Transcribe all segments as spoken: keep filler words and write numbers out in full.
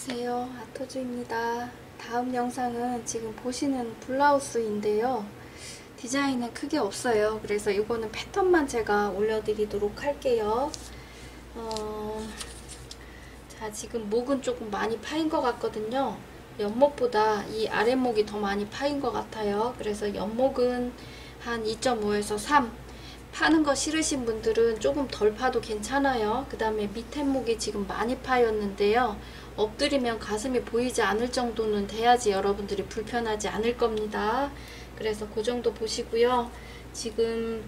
안녕하세요, 아토즈입니다. 다음 영상은 지금 보시는 블라우스인데요, 디자인은 크게 없어요. 그래서 이거는 패턴만 제가 올려드리도록 할게요. 어, 자, 지금 목은 조금 많이 파인 것 같거든요. 옆목보다 이 아랫목이 더 많이 파인 것 같아요. 그래서 옆목은 한 이 점 오에서 삼, 파는 거 싫으신 분들은 조금 덜 파도 괜찮아요. 그 다음에 밑에 목이 지금 많이 파였는데요, 엎드리면 가슴이 보이지 않을 정도는 돼야지 여러분들이 불편하지 않을 겁니다. 그래서 그 정도 보시고요. 지금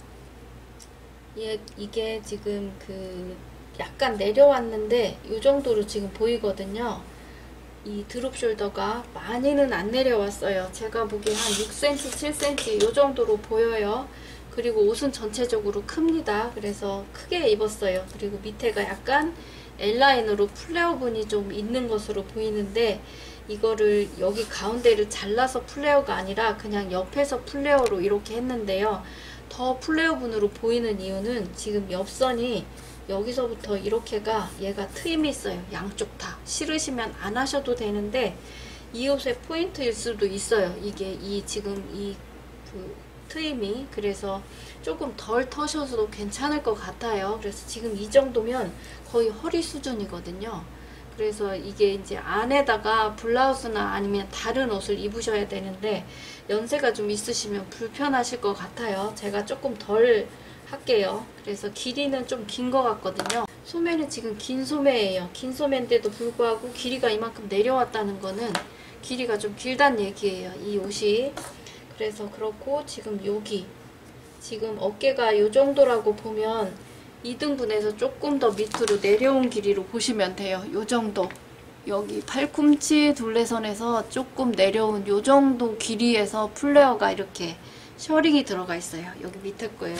예, 이게 지금 그 약간 내려왔는데 이 정도로 지금 보이거든요. 이 드롭 숄더가 많이는 안 내려왔어요. 제가 보기에 한 육 센티미터, 칠 센티미터 이 정도로 보여요. 그리고 옷은 전체적으로 큽니다. 그래서 크게 입었어요. 그리고 밑에가 약간 L라인으로 플레어분이 좀 있는 것으로 보이는데, 이거를 여기 가운데를 잘라서 플레어가 아니라 그냥 옆에서 플레어로 이렇게 했는데요. 더 플레어분으로 보이는 이유는 지금 옆선이 여기서부터 이렇게가 얘가 트임이 있어요. 양쪽 다. 싫으시면 안 하셔도 되는데 이 옷의 포인트일 수도 있어요. 이게 이 지금 이 그 트임이. 그래서 조금 덜 터셔도 괜찮을 것 같아요. 그래서 지금 이 정도면 거의 허리 수준이거든요. 그래서 이게 이제 안에다가 블라우스나 아니면 다른 옷을 입으셔야 되는데 연세가 좀 있으시면 불편하실 것 같아요. 제가 조금 덜 할게요. 그래서 길이는 좀 긴 것 같거든요. 소매는 지금 긴 소매예요. 긴 소매인데도 불구하고 길이가 이만큼 내려왔다는 거는 길이가 좀 길다는 얘기예요, 이 옷이. 그래서 그렇고, 지금 여기 지금 어깨가 이 정도라고 보면 이 등분에서 조금 더 밑으로 내려온 길이로 보시면 돼요. 이 정도. 여기 팔꿈치 둘레선에서 조금 내려온 이 정도 길이에서 플레어가 이렇게 셔링이 들어가 있어요. 여기 밑에 거에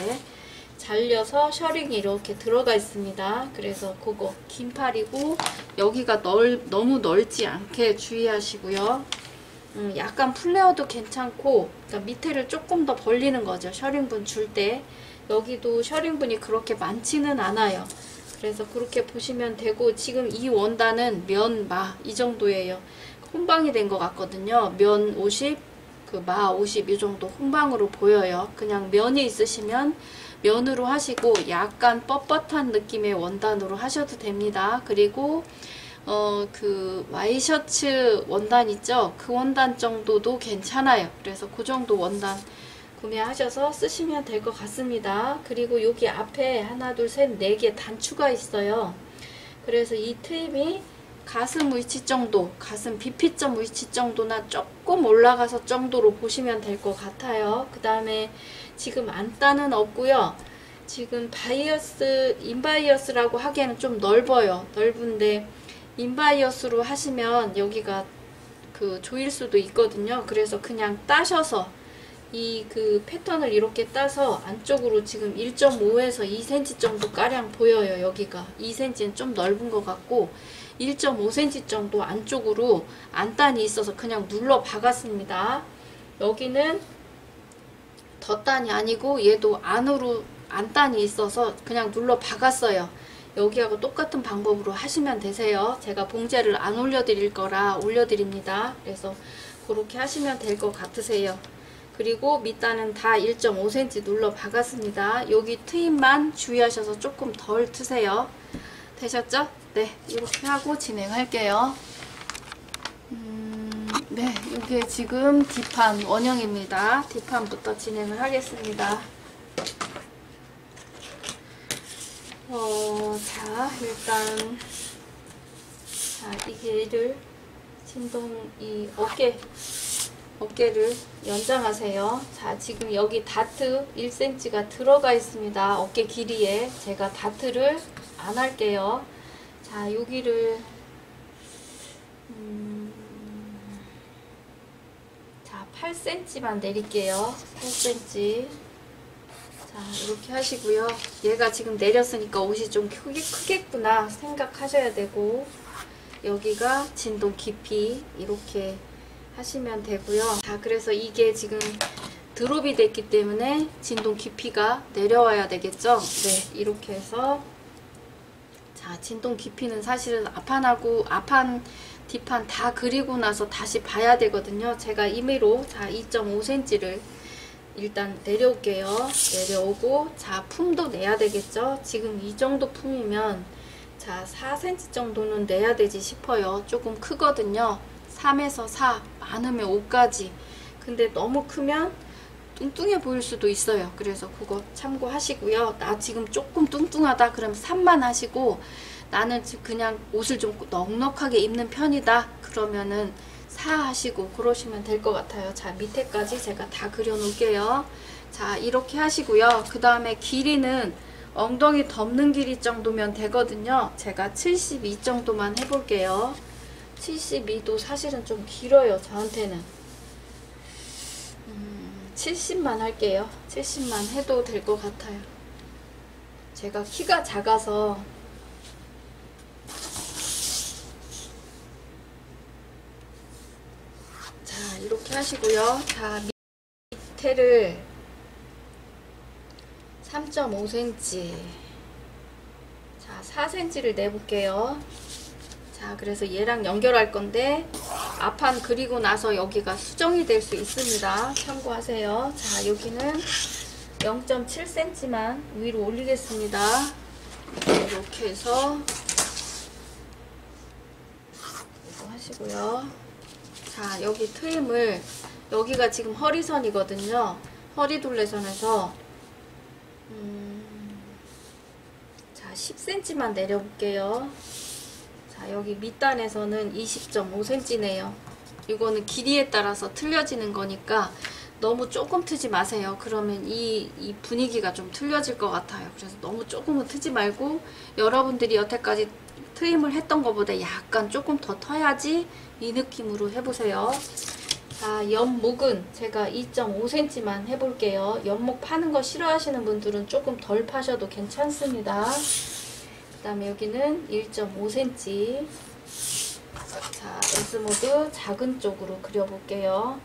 잘려서 셔링이 이렇게 들어가 있습니다. 그래서 그거 긴 팔이고, 여기가 넓, 너무 넓지 않게 주의하시고요. 음, 약간 플레어도 괜찮고, 그러니까 밑에를 조금 더 벌리는 거죠. 셔링분 줄 때. 여기도 셔링분이 그렇게 많지는 않아요. 그래서 그렇게 보시면 되고, 지금 이 원단은 면, 마 이 정도예요. 혼방이 된 것 같거든요. 면 오십, 그 마 오십 이 정도 혼방으로 보여요. 그냥 면이 있으시면 면으로 하시고 약간 뻣뻣한 느낌의 원단으로 하셔도 됩니다. 그리고 어, 그 와이셔츠 원단 있죠? 그 원단 정도도 괜찮아요. 그래서 그 정도 원단 구매하셔서 쓰시면 될 것 같습니다. 그리고 여기 앞에 하나, 둘, 셋, 네 개 단추가 있어요. 그래서 이 트임이 가슴 위치 정도, 가슴 비피점 위치 정도나 조금 올라가서 정도로 보시면 될 것 같아요. 그 다음에 지금 안단은 없고요. 지금 바이어스, 인바이어스라고 하기에는 좀 넓어요. 넓은데 인바이어스로 하시면 여기가 그 조일 수도 있거든요. 그래서 그냥 따셔서 이 그 패턴을 이렇게 따서 안쪽으로 지금 일 점 오에서 이 센티미터 정도 가량 보여요. 여기가 이 센티미터는 좀 넓은 것 같고 일 점 오 센티미터 정도 안쪽으로 안단이 있어서 그냥 눌러 박았습니다. 여기는 덧단이 아니고 얘도 안으로 안단이 있어서 그냥 눌러 박았어요. 여기하고 똑같은 방법으로 하시면 되세요. 제가 봉제를 안 올려드릴 거라 올려드립니다. 그래서 그렇게 하시면 될 것 같으세요. 그리고 밑단은 다 일 점 오 센티미터 눌러 박았습니다. 여기 트임만 주의하셔서 조금 덜 트세요. 되셨죠? 네, 이렇게 하고 진행할게요. 음, 네, 이게 지금 뒷판 원형입니다. 뒷판부터 진행을 하겠습니다. 어, 자, 일단, 자, 이 길이를, 진동, 이 어깨, 어깨를 연장하세요. 자, 지금 여기 다트 일 센티미터가 들어가 있습니다. 어깨 길이에. 제가 다트를 안 할게요. 자, 여기를, 음, 자, 팔 센티미터만 내릴게요. 팔 센티미터. 자, 이렇게 하시고요. 얘가 지금 내렸으니까 옷이 좀 크게, 크겠구나 생각하셔야 되고, 여기가 진동 깊이 이렇게 하시면 되고요. 자, 그래서 이게 지금 드롭이 됐기 때문에 진동 깊이가 내려와야 되겠죠. 네, 이렇게 해서 자, 자, 진동 깊이는 사실은 앞판하고 앞판 뒷판 다 그리고 나서 다시 봐야 되거든요. 제가 임의로 자 이 점 오 센티미터를 일단 내려올게요. 내려오고 자 품도 내야 되겠죠. 지금 이 정도 품이면 자 사 센티미터 정도는 내야 되지 싶어요. 조금 크거든요. 삼에서 사, 많으면 오까지. 근데 너무 크면 뚱뚱해 보일 수도 있어요. 그래서 그거 참고하시고요. 나 지금 조금 뚱뚱하다 그럼 삼만 하시고, 나는 지금 그냥 옷을 좀 넉넉하게 입는 편이다 그러면은 사 하시고 그러시면 될 것 같아요. 자, 밑에까지 제가 다 그려 놓을게요. 자, 이렇게 하시고요. 그 다음에 길이는 엉덩이 덮는 길이 정도면 되거든요. 제가 칠십이 정도만 해볼게요. 칠십이도 사실은 좀 길어요, 저한테는. 음, 칠십만 할게요. 칠십만 해도 될 것 같아요. 제가 키가 작아서. 자, 이렇게 하시고요. 자, 밑에를 삼 점 오 센티미터, 자 사 센티미터를 내볼게요. 자, 그래서 얘랑 연결할 건데 앞판 그리고 나서 여기가 수정이 될 수 있습니다. 참고하세요. 자, 여기는 영 점 칠 센티미터만 위로 올리겠습니다. 이렇게 해서 이거 하시고요. 자, 여기 트임을, 여기가 지금 허리선이거든요. 허리둘레선에서 음, 자 십 센티미터만 내려볼게요. 자, 여기 밑단에서는 이십 점 오 센티미터네요. 이거는 길이에 따라서 틀려지는 거니까 너무 조금 트지 마세요. 그러면 이, 이 분위기가 좀 틀려질 것 같아요. 그래서 너무 조금은 트지 말고 여러분들이 여태까지 트임을 했던 것보다 약간 조금 더 터야지 이 느낌으로 해보세요. 자, 옆목은 제가 이 점 오 센티미터만 해볼게요. 옆목 파는 거 싫어하시는 분들은 조금 덜 파셔도 괜찮습니다. 그 다음에 여기는 일 점 오 센티미터. 자, S모드 작은 쪽으로 그려볼게요.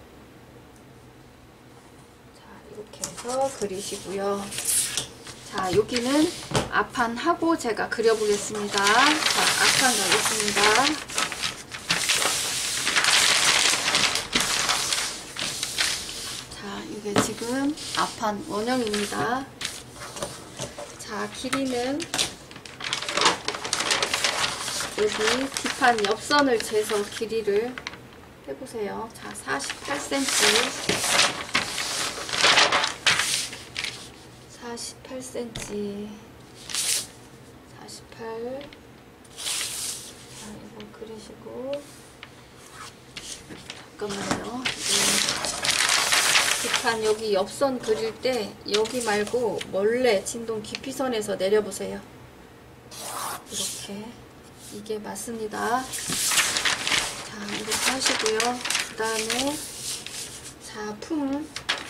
자, 이렇게 해서 그리시고요. 자, 여기는 앞판 하고 제가 그려보겠습니다. 자, 앞판 가겠습니다. 이게 지금 앞판 원형입니다. 자, 길이는 여기 뒷판 옆선을 재서 길이를 해보세요. 자, 사십팔 센티미터, 사십팔 센티미터, 사십팔. 자, 이거 그리시고 잠깐만요. 뒷판 여기 옆선 그릴 때 여기 말고 원래 진동 깊이선에서 내려보세요. 이렇게, 이게 맞습니다. 자, 이렇게 하시고요. 그 다음에 자, 품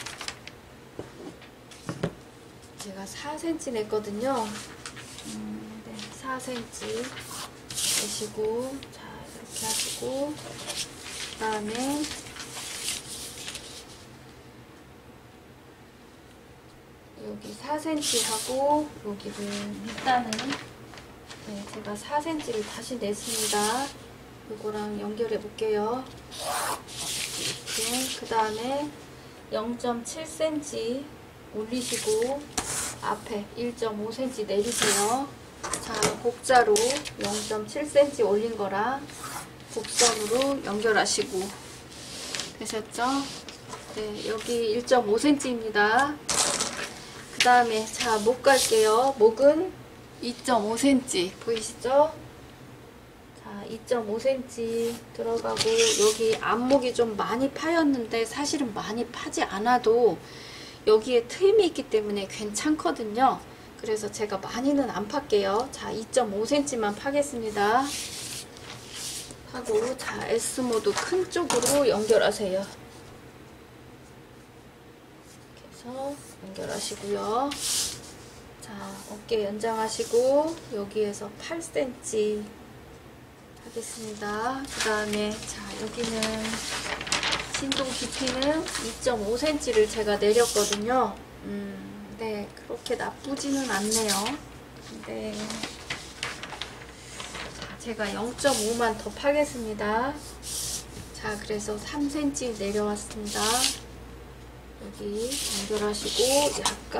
제가 사 센티미터 냈거든요. 음, 네, 사 센티미터 내시고, 자, 이렇게 하시고, 그 다음에 여기 사 센티미터 하고 여기를 밑단은 네, 제가 사 센티미터를 다시 냈습니다. 이거랑 연결해 볼게요. 이렇게. 그 다음에 영 점 칠 센티미터 올리시고 앞에 일 점 오 센티미터 내리세요. 자, 곡자로 영 점 칠 센티미터 올린 거랑 곡선으로 연결하시고 되셨죠? 네, 여기 일 점 오 센티미터입니다. 그 다음에 자, 목 갈게요. 목은 이 점 오 센티미터 보이시죠? 자, 이 점 오 센티미터 들어가고 여기 앞목이 좀 많이 파였는데 사실은 많이 파지 않아도 여기에 트임이 있기 때문에 괜찮거든요. 그래서 제가 많이는 안 팔게요. 자, 이 점 오 센티미터만 파겠습니다. 하고 자, S모드 큰 쪽으로 연결하세요. 연결하시고요. 자, 어깨 연장하시고 여기에서 팔 센티미터 하겠습니다. 그 다음에 자, 여기는 진동 깊이는 이 점 오 센티미터를 제가 내렸거든요. 음, 네, 그렇게 나쁘지는 않네요. 근데 제가 영 점 오만 더 파겠습니다. 자, 그래서 삼 센티미터 내려왔습니다. 여기 연결하시고 약간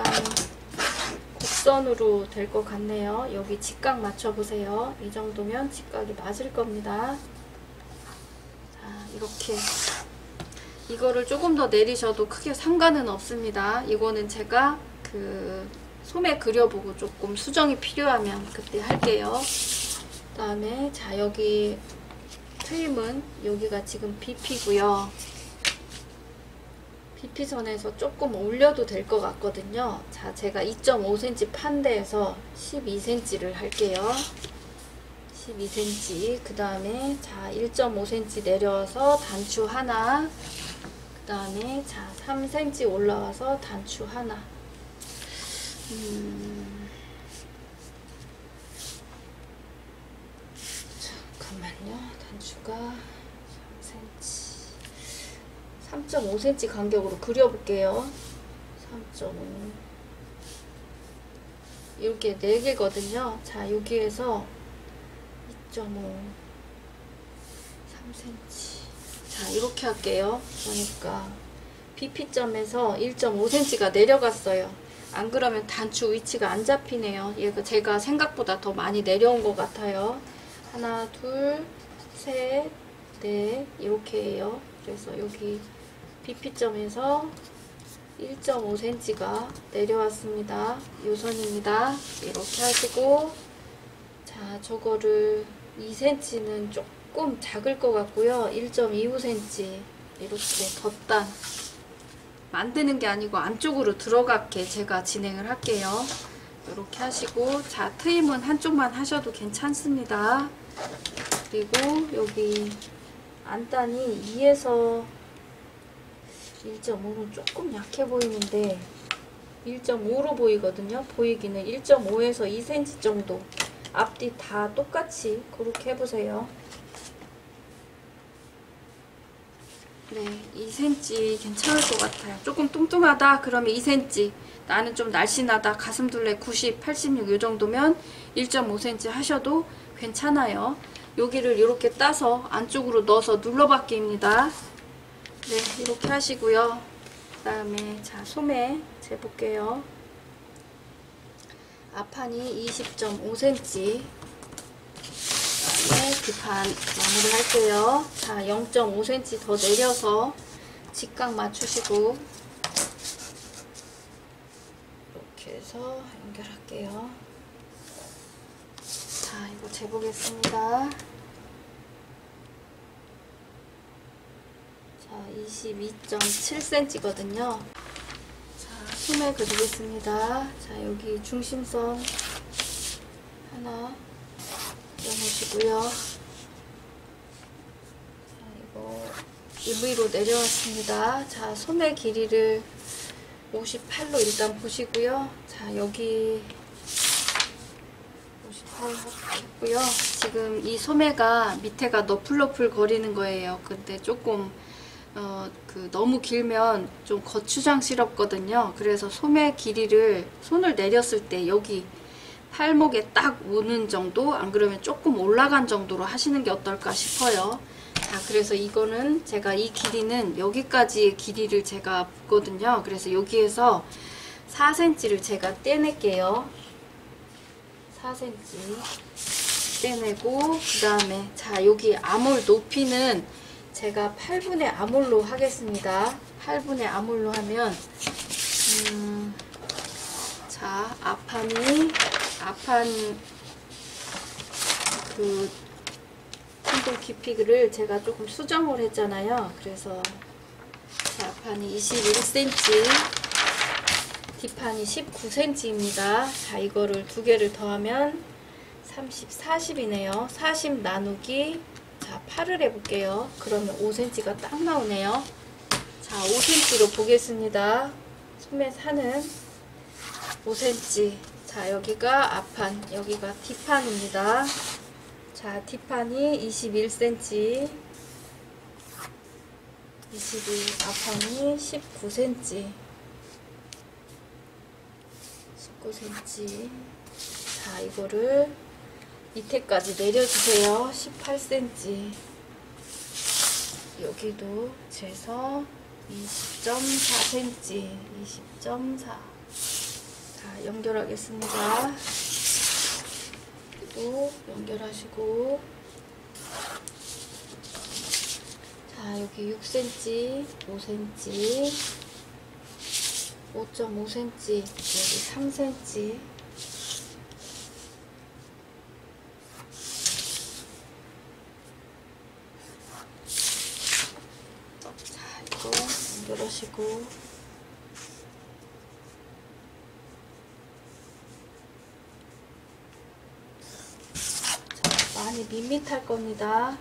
곡선으로 될 것 같네요. 여기 직각 맞춰보세요. 이 정도면 직각이 맞을 겁니다. 자, 이렇게 이거를 조금 더 내리셔도 크게 상관은 없습니다. 이거는 제가 그 소매 그려보고 조금 수정이 필요하면 그때 할게요. 그 다음에 자, 여기 트임은 여기가 지금 비피고요. 비피선에서 조금 올려도 될 것 같거든요. 자, 제가 이 점 오 센티미터 판 데에서 십이 센티미터를 할게요. 십이 센티미터. 그 다음에 자, 일 점 오 센티미터 내려서 단추 하나. 그 다음에 자, 삼 센티미터 올라와서 단추 하나. 음... 잠깐만요. 단추가 삼 센티미터. 삼 점 오 센티미터 간격으로 그려볼게요. 삼 점 오. 이렇게 네 개거든요. 자, 여기에서 이 점 오, 삼 센티미터. 자, 이렇게 할게요. 그러니까 비피점에서 일 점 오 센티미터가 내려갔어요. 안 그러면 단추 위치가 안 잡히네요. 얘가 제가 생각보다 더 많이 내려온 것 같아요. 하나, 둘, 셋, 넷 이렇게 해요. 그래서 여기 비피점에서 일 점 오 센티미터가 내려왔습니다. 요 선입니다. 이렇게 하시고 자, 저거를 이 센티미터는 조금 작을 것 같고요. 일 점 이오 센티미터 이렇게 덧단 만드는 게 아니고 안쪽으로 들어가게 제가 진행을 할게요. 이렇게 하시고 자, 트임은 한쪽만 하셔도 괜찮습니다. 그리고 여기 안단이 이에서 일 점 오는 조금 약해 보이는데 일 점 오로 보이거든요. 보이기는 일 점 오에서 이 센티미터 정도. 앞뒤 다 똑같이 그렇게 해보세요. 네, 이 센티미터 괜찮을 것 같아요. 조금 뚱뚱하다 그러면 이 센티미터, 나는 좀 날씬하다 가슴둘레 구십, 팔십육 이 정도면 일 점 오 센티미터 하셔도 괜찮아요. 여기를 이렇게 따서 안쪽으로 넣어서 눌러받기입니다. 네, 이렇게 하시고요. 그 다음에 자, 소매 재볼게요. 앞판이 이십 점 오 센티미터. 그 다음에 뒷판 마무리 할게요. 자, 영 점 오 센티미터 더 내려서 직각 맞추시고 이렇게 해서 연결할게요. 자, 이거 재보겠습니다. 자, 이십이 점 칠 센티미터거든요. 자, 소매 그리겠습니다. 자, 여기 중심선 하나 넣어주시고요. 자, 이거 위로 내려왔습니다. 자, 소매 길이를 오십팔로 일단 보시고요. 자, 여기 오십팔 했고요. 지금 이 소매가 밑에가 너플너플 거리는 거예요. 근데 조금 어, 그 너무 길면 좀 거추장스럽거든요. 그래서 소매 길이를 손을 내렸을 때 여기 팔목에 딱 오는 정도, 안 그러면 조금 올라간 정도로 하시는 게 어떨까 싶어요. 자, 그래서 이거는 제가 이 길이는 여기까지의 길이를 제가 붓거든요. 그래서 여기에서 사 센티미터를 제가 떼낼게요. 사 센티미터 떼내고, 그 다음에 자, 여기 아몰 높이는 제가 팔분의 아몰로 하겠습니다. 팔분의 아몰로 하면 음, 자, 앞판이 앞판 그 통돌 깊이를 제가 조금 수정을 했잖아요. 그래서 자, 앞판이 이십일 센티미터, 뒷판이 십구 센티미터입니다. 자, 이거를 두 개를 더하면 삼십, 사십이네요. 사십 나누기 자, 팔을 해볼게요. 그러면 오 센티미터가 딱 나오네요. 자, 오 센티미터로 보겠습니다. 소매 사는 오 센티미터. 자, 여기가 앞판, 여기가 뒷판입니다. 자, 뒷판이 이십일 센티미터, 이십일, 앞판이 십구 센티미터, 십구 센티미터. 자, 이거를 밑에까지 내려주세요. 십팔 센티미터. 여기도 재서 이십 점 사 센티미터, 이십 점 사. 자, 연결하겠습니다. 또 연결하시고, 자, 여기 육 센티미터, 오 센티미터, 오 점 오 센티미터, 여기 삼 센티미터. 자, 이거 연결하시고, 자, 많이 밋밋할 겁니다.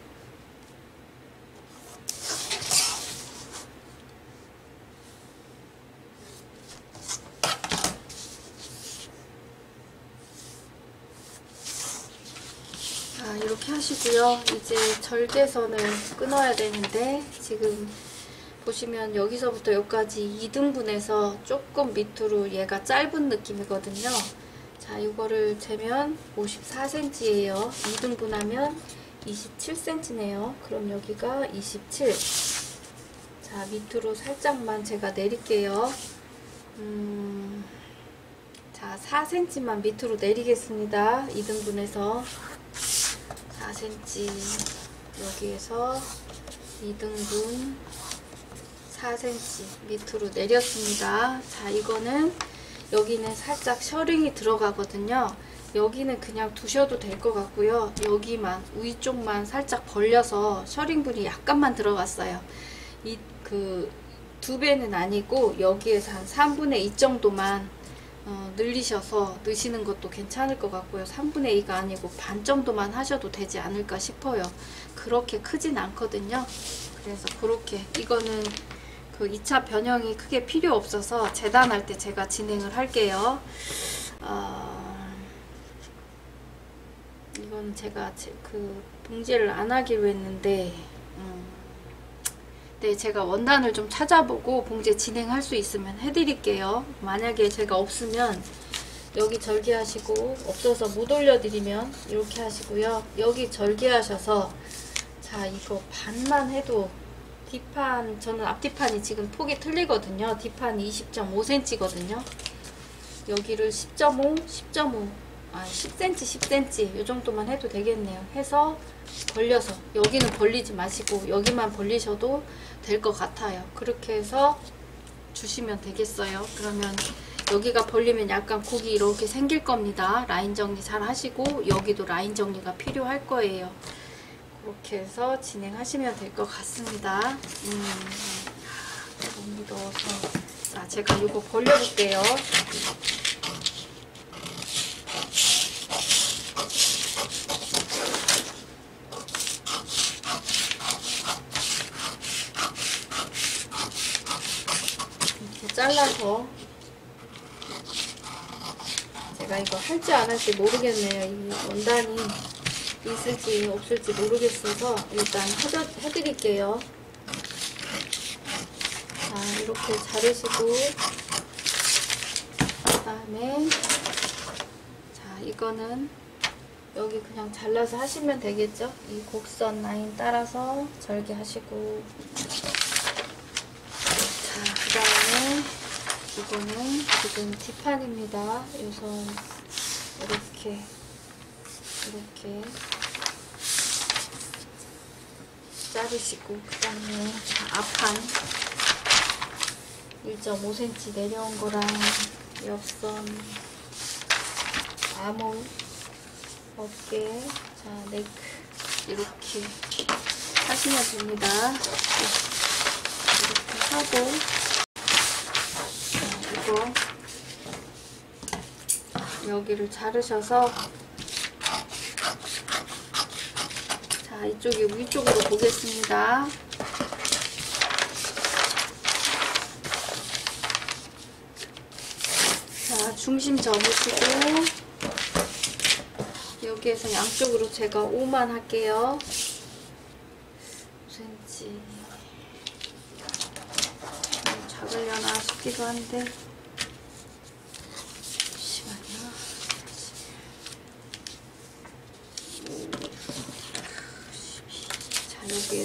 이렇게 하시고요. 이제 절개선을 끊어야 되는데, 지금 보시면 여기서부터 여기까지 이 등분해서 조금 밑으로 얘가 짧은 느낌이거든요. 자, 이거를 재면 오십사 센티미터예요. 이 등분하면 이십칠 센티미터네요. 그럼 여기가 이십칠. 자, 밑으로 살짝만 제가 내릴게요. 음, 자, 사 센티미터만 밑으로 내리겠습니다. 이 등분해서 사 센티미터, 여기에서 이 등분 사 센티미터 밑으로 내렸습니다. 자, 이거는 여기는 살짝 셔링이 들어가거든요. 여기는 그냥 두셔도 될 것 같고요. 여기만, 위쪽만 살짝 벌려서 셔링분이 약간만 들어갔어요. 이 그 두 배는 아니고 여기에서 한 삼분의 이 정도만 어, 늘리셔서 넣으시는 것도 괜찮을 것 같고요. 삼분의 이가 아니고 반 정도만 하셔도 되지 않을까 싶어요. 그렇게 크진 않거든요. 그래서 그렇게, 이거는 그 이 차 변형이 크게 필요 없어서 재단할 때 제가 진행을 할게요. 어, 이건 제가 그 봉제를 안 하기로 했는데, 음, 네, 제가 원단을 좀 찾아보고 봉제 진행할 수 있으면 해드릴게요. 만약에 제가 없으면 여기 절개하시고, 없어서 못 올려드리면 이렇게 하시고요. 여기 절개하셔서, 자, 이거 반만 해도, 뒷판, 저는 앞뒷판이 지금 폭이 틀리거든요. 뒷판이 이십 점 오 센티미터거든요. 여기를 십 점 오, 십 점 오, 아, 십 센티미터, 십 센티미터 이 정도만 해도 되겠네요. 해서 벌려서, 여기는 벌리지 마시고 여기만 벌리셔도 될 것 같아요. 그렇게 해서 주시면 되겠어요. 그러면 여기가 벌리면 약간 곡이 이렇게 생길 겁니다. 라인 정리 잘 하시고, 여기도 라인 정리가 필요할 거예요. 그렇게 해서 진행하시면 될 것 같습니다. 음, 너무 넣어서. 자, 제가 이거 벌려볼게요. 이렇게 잘라서, 제가 이거 할지 안 할지 모르겠네요. 이 원단이 있을지 없을지 모르겠어서 일단 해드, 해드릴게요. 자, 이렇게 자르시고, 그 다음에, 자, 이거는 여기 그냥 잘라서 하시면 되겠죠? 이 곡선 라인 따라서 절개하시고, 자, 그 다음에 이거는 지금 뒷판입니다. 우선 이렇게 이렇게 자르시고, 그 다음에 앞판 일 점 오 센티미터 내려온 거랑 옆선, 아몰, 어깨, 자, 네크 이렇게 하시면 됩니다. 이렇게 하고, 자, 이거 여기를 자르셔서, 자, 이쪽이 위쪽으로 보겠습니다. 자, 중심 접으시고, 여기에서 양쪽으로 제가 오만 할게요. 오 센티미터. 작으려나 싶기도 한데. 잠시만요.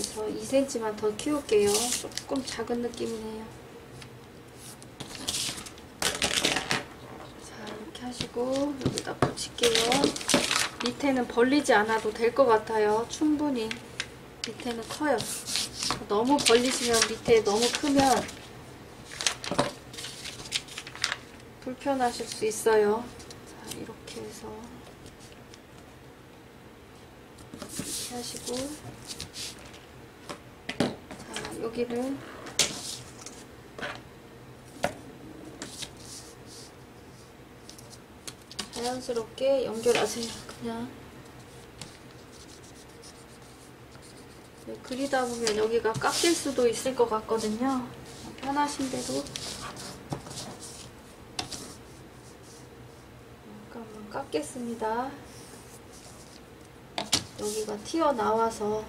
그래서 이 센티미터만 더 키울게요. 조금 작은 느낌이네요. 자, 이렇게 하시고 여기다 붙일게요. 밑에는 벌리지 않아도 될 것 같아요. 충분히 밑에는 커요. 너무 벌리시면 밑에 너무 크면 불편하실 수 있어요. 자, 이렇게 해서 이렇게 하시고, 자, 여기를 자연스럽게 연결하세요. 그냥 그리다 보면 여기가 깎일 수도 있을 것 같거든요. 편하신 대로 잠깐만 깎겠습니다. 여기가 튀어나와서.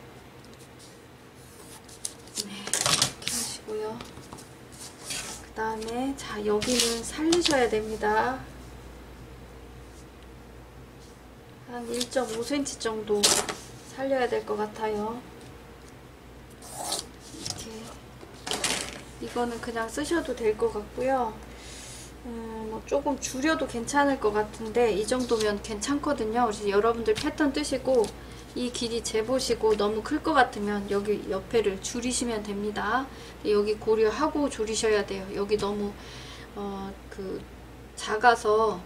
네, 이렇게 하시고요. 그 다음에 자, 여기는 살리셔야 됩니다. 한 일 점 오 센티미터 정도 살려야 될 것 같아요. 이렇게. 이거는 그냥 쓰셔도 될 것 같고요. 음, 뭐 조금 줄여도 괜찮을 것 같은데 이 정도면 괜찮거든요. 그래서 여러분들 패턴 뜨시고 이 길이 재보시고 너무 클 것 같으면 여기 옆에를 줄이시면 됩니다. 여기 고려하고 줄이셔야 돼요. 여기 너무 어, 그 작아서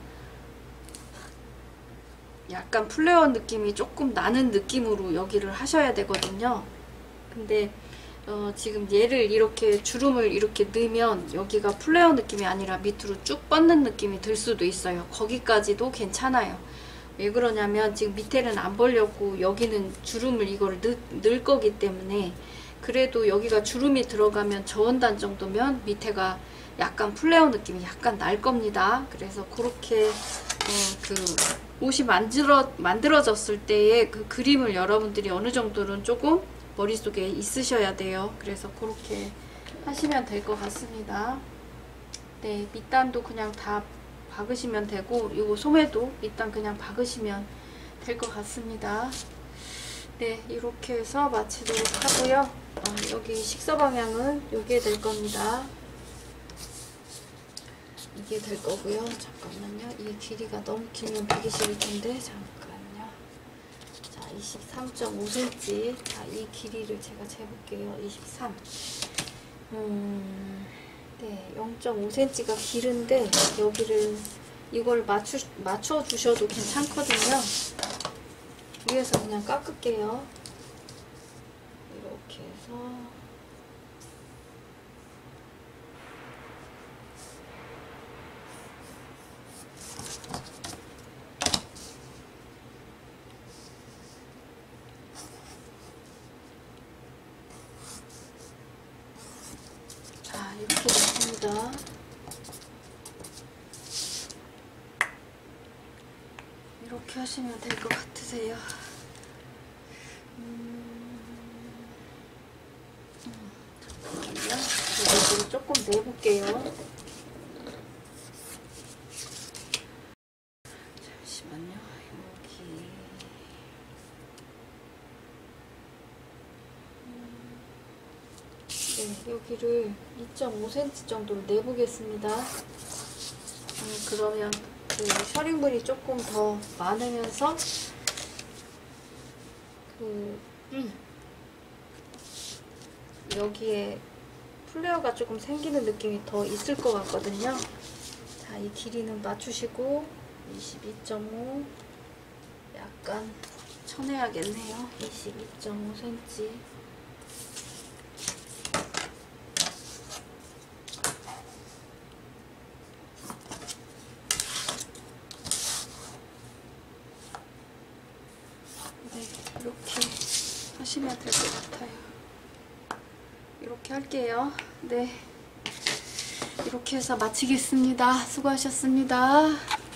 약간 플레어 느낌이 조금 나는 느낌으로 여기를 하셔야 되거든요. 근데 어, 지금 얘를 이렇게 주름을 이렇게 넣으면 여기가 플레어 느낌이 아니라 밑으로 쭉 뻗는 느낌이 들 수도 있어요. 거기까지도 괜찮아요. 왜 그러냐면 지금 밑에는 안 벌려고 여기는 주름을 이걸 넣, 넣을 거기 때문에. 그래도 여기가 주름이 들어가면 저원단 정도면 밑에가 약간 플레어 느낌이 약간 날 겁니다. 그래서 그렇게 어, 그 옷이 만들어, 만들어졌을 때의 그 그림을 여러분들이 어느 정도는 조금 머릿속에 있으셔야 돼요. 그래서 그렇게 하시면 될 것 같습니다. 네, 밑단도 그냥 다 박으시면 되고, 이거 소매도 밑단 그냥 박으시면 될 것 같습니다. 네, 이렇게 해서 마치도록 하고요. 어, 여기 식서 방향은 여기에 될 겁니다. 이게 될 거고요. 잠깐만요. 이 길이가 너무 길면 보기 싫을 텐데 잠깐만요. 자, 이십삼 점 오 센티미터. 자, 이 길이를 제가 재볼게요. 이십삼. 음, 네, 영 점 오 센티미터가 길은데 여기를 이걸 맞추 맞춰 주셔도 괜찮거든요. 위에서 그냥 깎을게요. 이렇게 해서. 이렇게 됐습니다. 이렇게 하시면 될 것 같으세요. 음, 음, 잠깐만요. 이거 조금 내볼게요. 잠시만요. 여기. 네, 여기를 이 점 오 센티미터 정도로 내보겠습니다. 음, 그러면 그 셔링물이 조금 더 많으면서 그 음, 여기에 플레어가 조금 생기는 느낌이 더 있을 것 같거든요. 자, 이 길이는 맞추시고 이십이 점 오 약간 쳐내야겠네요. 이십이 점 오 센티미터. 이렇게 하시면 될 것 같아요. 이렇게 할게요. 네, 이렇게 해서 마치겠습니다. 수고하셨습니다.